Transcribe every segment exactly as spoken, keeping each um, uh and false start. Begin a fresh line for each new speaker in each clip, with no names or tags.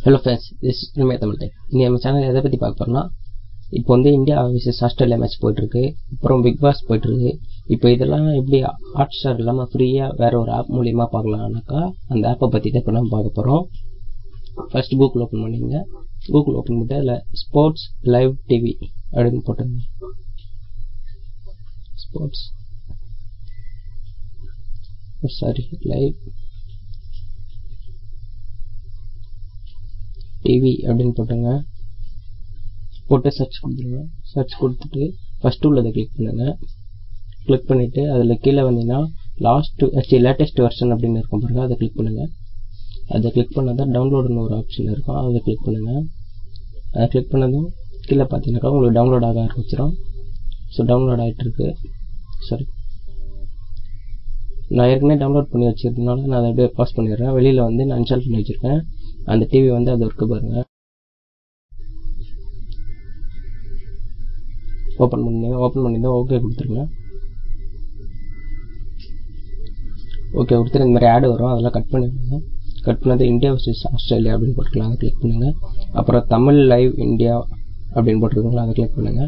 Hello friends, this is Premier Tamil Tech. இன்னைக்கு நம்ம channel எதை பத்தி பார்க்க போறோம்னா, இப்போ வந்து இந்தியா vs ஆஸ்திரேலியா மேட்ச் போயிட்டு இருக்கு. அப்புறம் பிக் பாஸ் போயிட்டு இருக்கு. இப்போ இதெல்லாம் எப்படி Hotstar இல்லாம ஃப்ரீயா வேற ஒரு ஆப் மூலமா பார்க்கலாம்னாக்கா அந்த ஆப்பை பத்தி தான் இப்போ நம்ம பார்க்க போறோம். ஃபர்ஸ்ட் கூகுள் ஓபன் பண்ணீங்க. கூகுள் ஓபன் பண்ணிட்டு அதுல ஸ்போர்ட்ஸ் லைவ் டிவி அப்படின்னு போட்டுங்க. ஸ்போர்ட்ஸ் சாரி லைவ் டிவி அப்படின்னு போட்டுங்க. போட்டு சர்ச் கொடுத்துருங்க. சர்ச் கொடுத்துட்டு ஃபர்ஸ்ட் உள்ளதை கிளிக் பண்ணுங்க. கிளிக் பண்ணிட்டு அதில் கீழே வந்தீங்கன்னா லாஸ்ட் ஆக்சுவலி லேட்டஸ்ட் வெர்ஷன் அப்படின்னு இருக்கும் பாருங்க, அதை கிளிக் பண்ணுங்க. அதை கிளிக் பண்ணாதான் டவுன்லோடுன்னு ஒரு ஆப்ஷன் இருக்கும், அதை கிளிக் பண்ணுங்க. அதை கிளிக் பண்ணதும் கீழே பார்த்தீங்கன்னாக்கா உங்களுக்கு டவுன்லோட் ஆக ஆரம்பிச்சிடும். ஸோ டவுன்லோட் ஆகிட்டு இருக்கு. சாரி, நான் ஏற்கனவே டவுன்லோட் பண்ணி வச்சிருந்தனால நான் அதை அப்படியே பாஸ் பண்ணிடுறேன். வெளியில் வந்து நான் இன்ஸ்டால் பண்ணி வச்சிருக்கேன். அந்த டிவி வந்து அது இருக்கு பாருங்க. ஓப்பன் பண்ணி ஓப்பன் பண்ணியிருந்தா ஓகே கொடுத்துருங்க. ஓகே கொடுத்துட்டு இந்த மாதிரி ஆடு வரும், அதெல்லாம் கட் பண்ணிடுங்க. கட் பண்ணது இந்தியா வர்சஸ் ஆஸ்திரேலியா அப்படின்னு போட்டுக்கலாம், அதை கிளிக் பண்ணுங்க. அப்புறம் தமிழ் லைவ் இந்தியா அப்படின்னு போட்டுருக்கீங்களா, அதை கிளிக் பண்ணுங்க.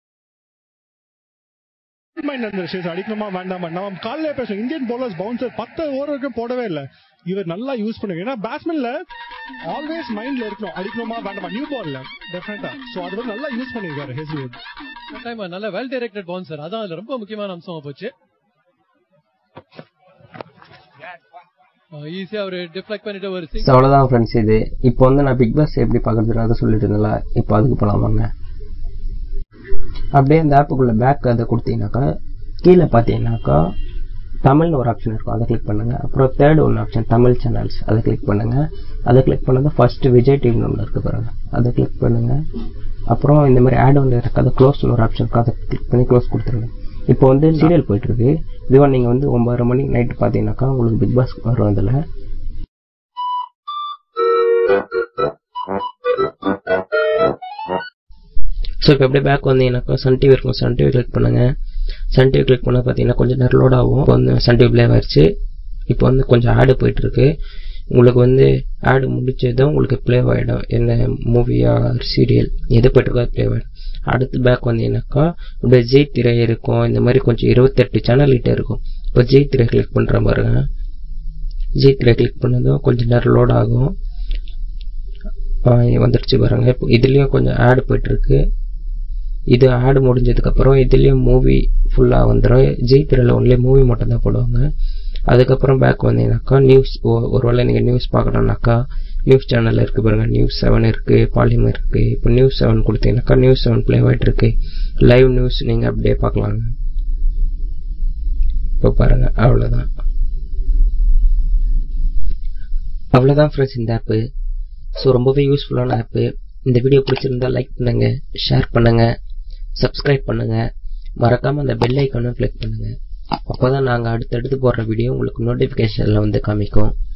அடிக்கணுமா வேண்டாமா நம்ம காலையில பேசுறோம். இந்தியன் பவுலர்ஸ் பவுன்சர் பத்து ஓவர் வரைக்கும் போடவே இல்லை. இவர் நல்லா யூஸ் பண்ணுங்க. ஏன்னா பேட்ஸ்மேன்ல ஆல்வேஸ் மைண்ட்ல இருக்கணும் அடிக்கணுமா வேண்டாமா, நியூ பால்ல டெஃபினட்டா. சோ அது வந்து நல்லா யூஸ் பண்ணிருக்காரு ஹெஸ்வுட்.
டைம் நல்ல வெல் டைரக்டட் பவுன்சர், அதான் அதுல ரொம்ப முக்கியமான அம்சமா போச்சு. ஈஸியா ஒரு டிஃப்ளெக்ட் பண்ணிட்டு ஒரு சிக்ஸ்.
அவ்வளவுதான் ஃப்ரெண்ட்ஸ். இது இப்போ வந்து நான் பிக் பாஸ் எப்படி பாக்குறதுன்னு அதை சொல்லிட்டு இருந்தேன்ல, இப்போ அதுக்கு போலாமாங்க. அப்படியே அந்த ஆப்புக்குள்ள பேக் அதை கொடுத்தீங்கன்னாக்கா கீழே பார்த்தீங்கன்னாக்கா தமிழ்னு ஒரு ஆப்ஷன் இருக்கும், அதை கிளிக் பண்ணுங்க. அப்புறம் தேர்ட் ஒன்று ஆப்ஷன் தமிழ் சேனல்ஸ், அதை கிளிக் பண்ணுங்க. அதை கிளிக் பண்ணது ஃபர்ஸ்ட் விஜய் டிவின்னு ஒன்று இருக்கு பாருங்க, அதை கிளிக் பண்ணுங்க. அப்புறம் இந்த மாதிரி ஆட் ஒன்று இருக்கு, அதை க்ளோஸ்னு ஒரு ஆப்ஷன் இருக்கு, அதை கிளிக் பண்ணி க்ளோஸ் கொடுத்துருங்க. இப்போ வந்து சீரியல் போயிட்டு இருக்கு. இதுவா நீங்க வந்து ஒன்பதரை மணி நைட்டு பார்த்தீங்கன்னாக்கா உங்களுக்கு பிக் பாஸ் வரும். அதில் ஸோ இப்போ அப்படியே பேக் வந்தீங்கன்னாக்கா சன் டிவி இருக்கும், சன் டிவி கிளிக் பண்ணுங்க. சன் டிவி கிளிக் பண்ண பார்த்தீங்கன்னா கொஞ்சம் நேரம் லோட் ஆகும். இப்போ வந்து சன் டிவி பிளே ஆயிடுச்சு. இப்போ வந்து கொஞ்சம் ஆடு போயிட்டு இருக்கு. உங்களுக்கு வந்து ஆடு முடிச்சதும் உங்களுக்கு பிளே ஆகிடும், என்ன மூவியா சீரியல் எது போயிட்டு இருக்கோ அது பிளே ஆகிடும். அடுத்து பேக் வந்தீங்கன்னாக்கா இப்படியே ஜெய் திரை இருக்கும். இந்த மாதிரி கொஞ்சம் இருபத்தெட்டு சேனல் கிட்ட இருக்கும். இப்போ ஜெய் திரை கிளிக் பண்ற பாருங்க. ஜெய் திரை கிளிக் பண்ணதும் கொஞ்சம் நேரம் லோட் ஆகும். வந்துருச்சு பாருங்க. இப்போ இதுலயும் கொஞ்சம் ஆடு போயிட்டு இருக்கு. இது ஆடு முடிஞ்சதுக்கு அப்புறம் இதுலயும் மூவி ஃபுல்லா வந்துடும். ஜெய் திரையில ஒன்லயே மூவி மட்டும் தான் போடுவாங்க. அதுக்கப்புறம் பேக் வந்தீங்கன்னாக்கா நியூஸ், ஒருவேளை நீங்க நியூஸ் பார்க்கணும்னாக்கா நியூஸ் சேனல் இருக்கு பாருங்க. நியூஸ் செவன் இருக்கு, பாலிமர் இருக்கு. இப்போ நியூஸ் செவன் கொடுத்தீங்கன்னாக்கா நியூஸ் செவன் பிளே ஆயிட்டு இருக்கு. லைவ் நியூஸ் நீங்க அப்படியே பார்க்கலாங்க. இப்போ பாருங்க, அவ்வளவுதான் அவ்வளவுதான் ஃப்ரெண்ட்ஸ் இந்த ஆப்பு. ஸோ ரொம்பவே யூஸ்ஃபுல்லான ஆப்பு. இந்த வீடியோ பிடிச்சிருந்தா லைக் பண்ணுங்க, ஷேர் பண்ணுங்க, சப்ஸ்கிரைப் பண்ணுங்க, மறக்காம அந்த பெல் ஐக்கானும் கிளிக் பண்ணுங்க. அப்போதான் நாங்க அடுத்தடுத்து போடுற வீடியோ உங்களுக்கு நோட்டிபிகேஷன்ல வந்து காமிக்கும்.